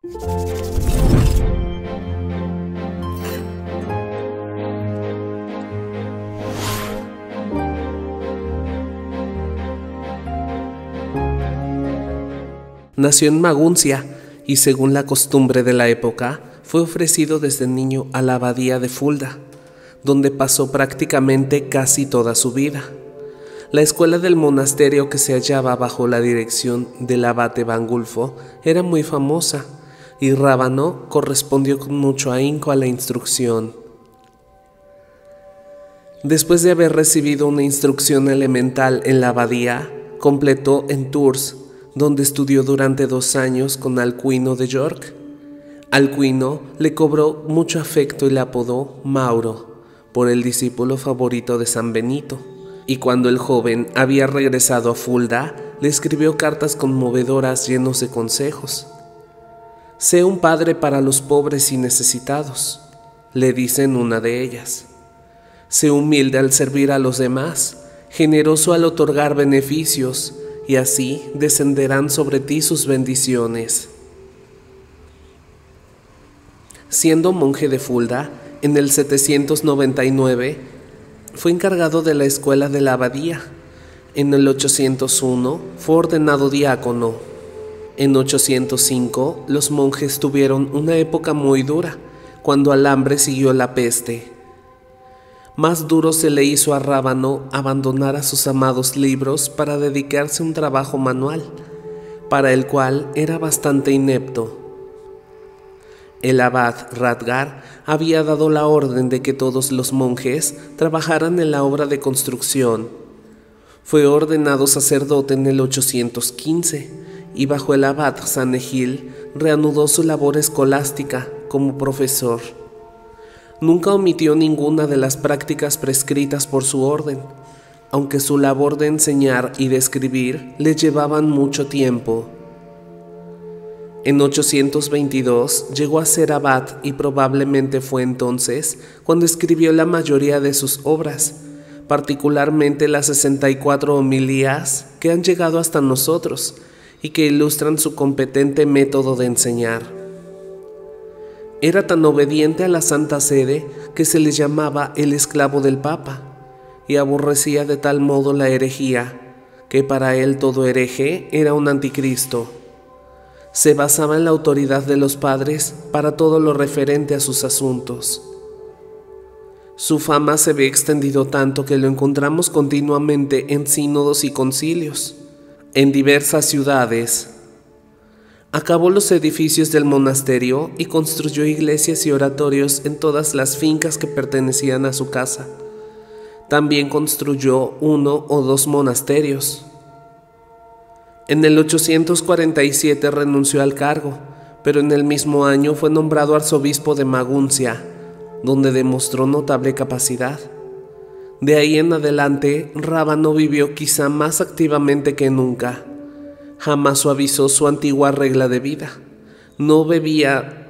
Nació en Maguncia y, según la costumbre de la época, fue ofrecido desde niño a la abadía de Fulda, donde pasó prácticamente casi toda su vida. La escuela del monasterio, que se hallaba bajo la dirección del abate Bangulfo, era muy famosa, y Rábano correspondió con mucho ahínco a la instrucción. Después de haber recibido una instrucción elemental en la abadía, completó en Tours, donde estudió durante 2 años con Alcuino de York. Alcuino le cobró mucho afecto y le apodó Mauro, por el discípulo favorito de San Benito, y cuando el joven había regresado a Fulda, le escribió cartas conmovedoras llenos de consejos. «Sé un padre para los pobres y necesitados», le dice en una de ellas. «Sé humilde al servir a los demás, generoso al otorgar beneficios, y así descenderán sobre ti sus bendiciones». Siendo monje de Fulda, en el 799, fue encargado de la escuela de la abadía. En el 801 fue ordenado diácono. En 805 los monjes tuvieron una época muy dura, cuando al hambre siguió la peste. Más duro se le hizo a Rábano abandonar a sus amados libros para dedicarse a un trabajo manual, para el cual era bastante inepto. El abad Radgar había dado la orden de que todos los monjes trabajaran en la obra de construcción. Fue ordenado sacerdote en el 815 y bajo el abad Sanegil reanudó su labor escolástica como profesor. Nunca omitió ninguna de las prácticas prescritas por su orden, aunque su labor de enseñar y de escribir le llevaban mucho tiempo. En 822 llegó a ser abad y probablemente fue entonces cuando escribió la mayoría de sus obras, particularmente las 64 homilías que han llegado hasta nosotros y que ilustran su competente método de enseñar. Era tan obediente a la Santa Sede que se le llamaba el esclavo del Papa, y aborrecía de tal modo la herejía, que para él todo hereje era un anticristo. Se basaba en la autoridad de los padres para todo lo referente a sus asuntos. Su fama se ve extendido tanto que lo encontramos continuamente en sínodos y concilios, en diversas ciudades. Acabó los edificios del monasterio y construyó iglesias y oratorios en todas las fincas que pertenecían a su casa. También construyó 1 o 2 monasterios. En el 847 renunció al cargo, pero en el mismo año fue nombrado arzobispo de Maguncia, donde demostró notable capacidad. De ahí en adelante, Rábano vivió quizá más activamente que nunca. Jamás suavizó su antigua regla de vida. No bebía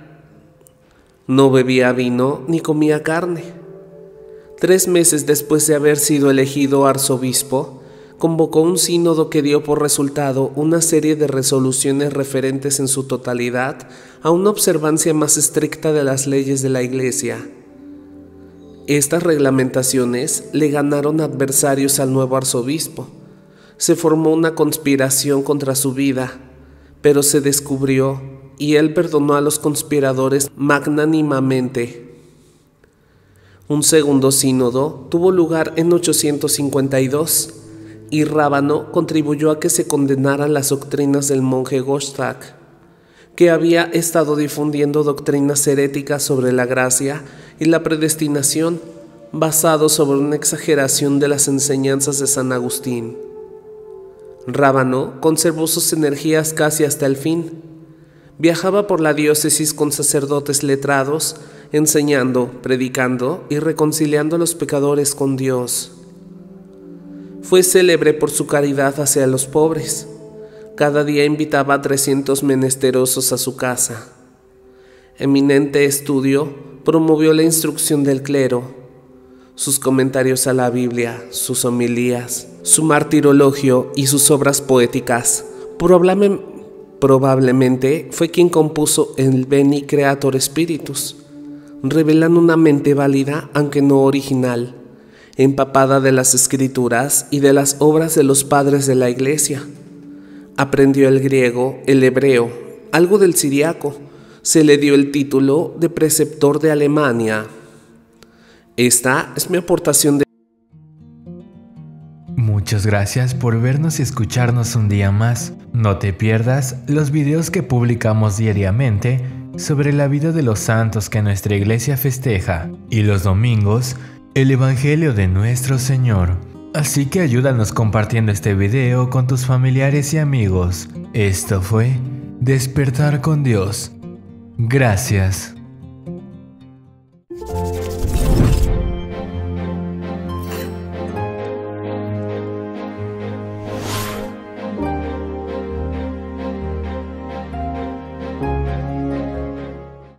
vino ni comía carne. 3 meses después de haber sido elegido arzobispo, convocó un sínodo que dio por resultado una serie de resoluciones referentes en su totalidad a una observancia más estricta de las leyes de la Iglesia. Estas reglamentaciones le ganaron adversarios al nuevo arzobispo. Se formó una conspiración contra su vida, pero se descubrió y él perdonó a los conspiradores magnánimamente. Un segundo sínodo tuvo lugar en 852 y Rábano contribuyó a que se condenaran las doctrinas del monje Gostak, que había estado difundiendo doctrinas heréticas sobre la gracia y la predestinación, basado sobre una exageración de las enseñanzas de San Agustín. Rábano conservó sus energías casi hasta el fin. Viajaba por la diócesis con sacerdotes letrados, enseñando, predicando y reconciliando a los pecadores con Dios. Fue célebre por su caridad hacia los pobres. Cada día invitaba a 300 menesterosos a su casa. Eminente estudio promovió la instrucción del clero. Sus comentarios a la Biblia, sus homilías, su martirologio y sus obras poéticas Probablemente fue quien compuso el Veni Creator Spiritus, revelando una mente válida aunque no original, empapada de las escrituras y de las obras de los padres de la Iglesia. Aprendió el griego, el hebreo, algo del siriaco. Se le dio el título de preceptor de Alemania. Esta es mi aportación de... Muchas gracias por vernos y escucharnos un día más. No te pierdas los videos que publicamos diariamente sobre la vida de los santos que nuestra iglesia festeja, y los domingos, el Evangelio de nuestro Señor. Así que ayúdanos compartiendo este video con tus familiares y amigos. Esto fue Despertar con Dios. Gracias.